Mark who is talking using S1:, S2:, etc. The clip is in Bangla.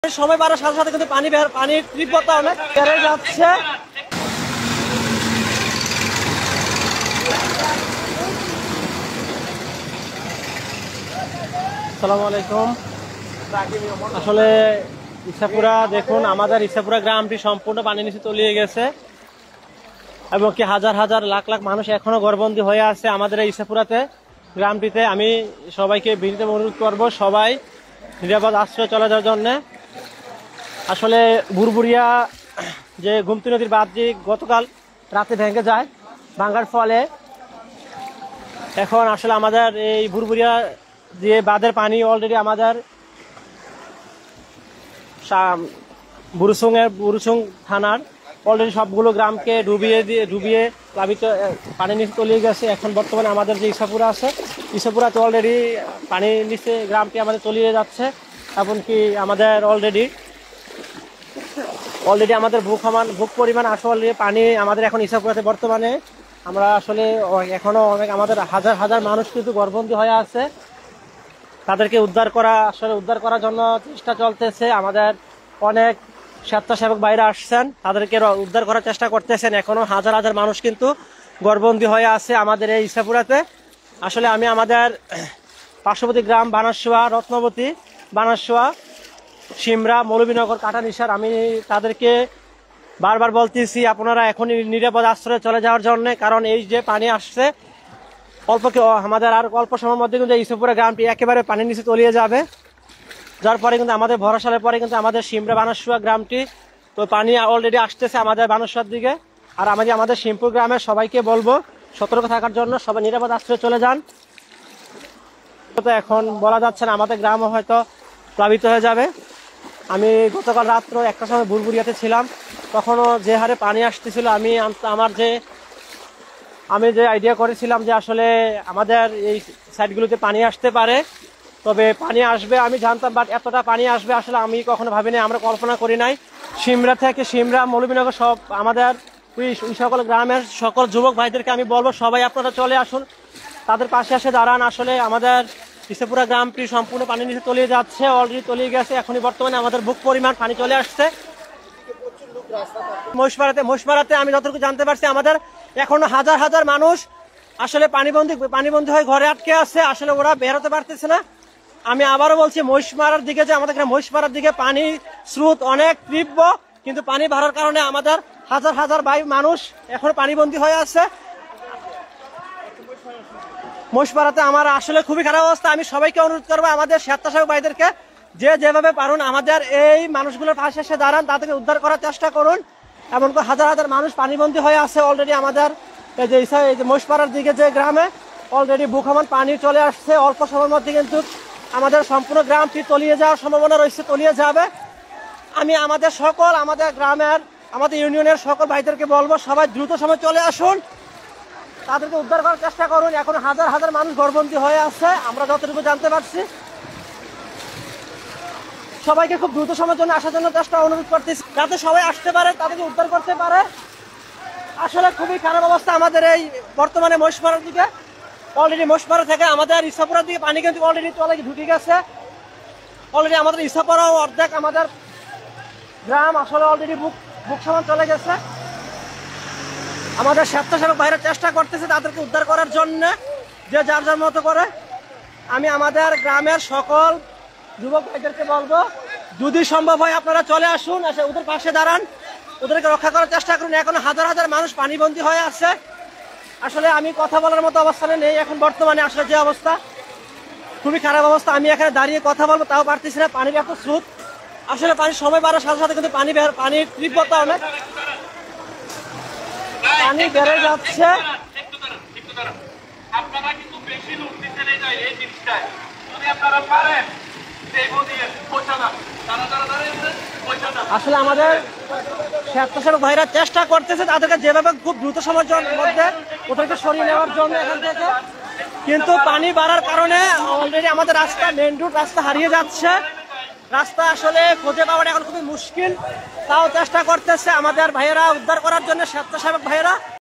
S1: সময় বাড়ার সাথে সাথে কিন্তু পানির তীব্রতা অনেক বেড়ে যাচ্ছে। আসসালামু আলাইকুম। আসলে ইসাপুরা দেখুন, আমাদের ইসাপুরা গ্রামটি সম্পূর্ণ পানির নিচে তলিয়ে গেছে এবং কি হাজার হাজার লাখ লাখ মানুষ এখনো ঘরবন্দি হয়ে আছে আমাদের এই ইসাপুরাতে গ্রামটিতে। আমি সবাইকে বিনীত অনুরোধ করব সবাই নিরাপদ আশ্রয় চলে যাওয়ার জন্য। আসলে বুরবুরিয়া যে গুমতি নদীর বাঁধটি গতকাল রাতে ভেঙে যায়, ভাঙার ফলে এখন আসলে আমাদের এই বুরবুরিয়া যে বাঁধের পানি অলরেডি আমাদের বুরুসুং থানার অলরেডি সবগুলো গ্রামকে ডুবিয়ে প্লাবিত পানির নিচে তলিয়ে গেছে। এখন বর্তমানে আমাদের যে ইসাপুরা আছে, ইসাপুরাতে অলরেডি পানির নিচে গ্রামটি আমাদের তলিয়ে যাচ্ছে। এমনকি আমাদের অলরেডি আমাদের বুক পরিমাণ আসলে পানি আমাদের এখন ইসাপুরাতে বর্তমানে আমরা আসলে এখনো অনেক আমাদের হাজার হাজার মানুষ কিন্তু ঘরবন্দি হয়ে আছে। তাদেরকে উদ্ধার করার জন্য চেষ্টা চলতেছে। আমাদের অনেক স্বেচ্ছাসেবক বাইরে আসছেন, তাদেরকে উদ্ধার করার চেষ্টা করতেছেন। এখনো হাজার হাজার মানুষ কিন্তু ঘরবন্দি হয়ে আছে আমাদের এই ইসাপুরাতে। আসলে আমি আমাদের পার্শ্ববর্তী গ্রাম বানাসোয়া, রত্নবতী, বানাসোয়া, সিমরা, মৌলভীনগর, কাটানিসার, আমি তাদেরকে বারবার বলতেছি আপনারা এখনই নিরাপদ আশ্রয়ে চলে যাওয়ার জন্য। কারণ এই যে পানি আসছে আমাদের আর অল্প সময়ের মধ্যে কিন্তু ইসাপুরা গ্রামটি একেবারে পানির নিচে তলিয়ে যাবে। যার পরে কিন্তু আমাদের ভরসালের পরে কিন্তু আমাদের সিমরা বানাসোয়া গ্রামটি তো পানি অলরেডি আসতেছে আমাদের বানাসোয়ার দিকে। আর আমাদের শিমপুর গ্রামের সবাইকে বলবো সতর্ক থাকার জন্য, সবাই নিরাপদ আশ্রয়ে চলে যান। এখন বলা যাচ্ছে না, আমাদের গ্রামও হয়তো প্লাবিত হয়ে যাবে। আমি গতকাল রাত্র 1টার সময় বুরবুরিয়াতে ছিলাম, তখনও যে হারে পানি আসতেছিল আমি যে আইডিয়া করেছিলাম যে আসলে আমাদের এই সাইডগুলোতে পানি আসতে পারে, তবে পানি আসবে আমি জানতাম, বাট এতটা পানি আসবে আসলে আমি কখনো ভাবিনি, আমরা কল্পনা করি নাই। সিমরা মৌলভীনগর সব আমাদের সকল গ্রামের সকল যুবক ভাইদেরকে আমি বলবো সবাই আপনারা চলে আসুন, তাদের পাশে এসে দাঁড়ান। আসলে আমাদের ইসাপুরা গ্রামটি সম্পূর্ণ পানির নিচে তলিয়ে যাচ্ছে, অলরেডি তলিয়ে গেছে। এখনই বর্তমানে আমাদের বুক পরিমাণ পানি চলে আসছে। মহিষপাড়াতে আমি যতটুকু জানতে পারছি আমাদের এখনো হাজার হাজার মানুষ আসলে পানিবন্দী হয়ে ঘরে আটকে আছে, আসলে ওরা বেরোতে পারতেছে না। আমি আবারও বলছি, মহিষপাড়ার দিকে যে আমাদের মহিষপাড়ার দিকে পানি স্রোত অনেক তীব্র, কিন্তু পানি বাড়ার কারণে আমাদের হাজার হাজার মানুষ এখন পানিবন্দী হয়ে আছে। মহিষপাড়াতে আমার আসলে খুবই খারাপ অবস্থা। আমি সবাইকে অনুরোধ করবো, আমাদের স্বেচ্ছাসেবক ভাইদেরকে যেভাবে পারুন আমাদের এই মানুষগুলোর পাশে এসে দাঁড়ান, তাদেরকে উদ্ধার করার চেষ্টা করুন। এমনকি হাজার হাজার মানুষ পানিবন্দী হয়ে আছে অলরেডি আমাদের এই যে মহিষপাড়ার দিকে যে গ্রামে অলরেডি বুকমান পানি চলে আসছে। অল্প সময়ের মধ্যে কিন্তু আমাদের সম্পূর্ণ গ্রামটি তলিয়ে যাওয়ার সম্ভাবনা রয়েছে, তলিয়ে যাবে। আমি আমাদের গ্রামের আমাদের ইউনিয়নের সকল ভাইদেরকে বলবো সবাই দ্রুত সময় চলে আসুন, তাদেরকে উদ্ধার করার চেষ্টা করুন। এখন হাজার হাজার মানুষ ঘরবন্দি হয়ে আছে আমরা যতটুকু জানতে পারছি। সবাইকে খুব দ্রুত সময়ের জন্য আসার জন্য অনুরোধ করতেছি, যাতে সবাই আসতে পারে, তাদেরকে উদ্ধার করতে পারে। আসলে খুবই খারাপ অবস্থা আমাদের এই বর্তমানে মহিষপাড়ার দিকে। অলরেডি মহিষপাড়া থেকে আমাদের ইসাপুরার দিকে পানি কিন্তু অলরেডি ঢুকে গেছে। অলরেডি আমাদের ইসাপুরাও অর্ধেক আমাদের গ্রাম আসলে অলরেডি বুক সমান চলে গেছে। আমাদের স্বেচ্ছাসেবক ভাইরা চেষ্টা করতেছে তাদেরকে উদ্ধার করার জন্য, যে যার যার মতো করে। আমি আমাদের গ্রামের সকল যুবক ভাইদেরকে বলবো যদি সম্ভব হয় আপনারা চলে আসুন, এসে ওদের পাশে দাঁড়ান, ওদেরকে রক্ষা করার চেষ্টা করুন। এখন হাজার হাজার মানুষ পানিবন্দী হয়ে আছে। আসলে আমি কথা বলার মতো অবস্থানে নেই এখন বর্তমানে, আসলে যে অবস্থা খুবই খারাপ অবস্থা। আমি এখানে দাঁড়িয়ে কথা বলবো তাও পারতেছি না, পানির এত স্রোত। আসলে পানির সময় বাড়ার সাথে সাথে কিন্তু পানির তীব্রতা অনেক পানি বেড়ে যাচ্ছে। আসলে আমাদের স্বেচ্ছাসেবক ভাইরা চেষ্টা করতেছে তাদেরকে যেভাবে খুব দ্রুত সময়ের মধ্যে ওদেরকে সরিয়ে নেওয়ার জন্য এখান থেকে, কিন্তু পানি বাড়ার কারণে অলরেডি আমাদের মেইন রোড রাস্তা হারিয়ে যাচ্ছে। রাস্তা আসলে খুঁজে পাওয়াটা এখন খুবই মুশকিল, তাও চেষ্টা করতেছে আমাদের ভাইয়েরা উদ্ধার করার জন্য, স্বেচ্ছাসেবক ভাইয়েরা।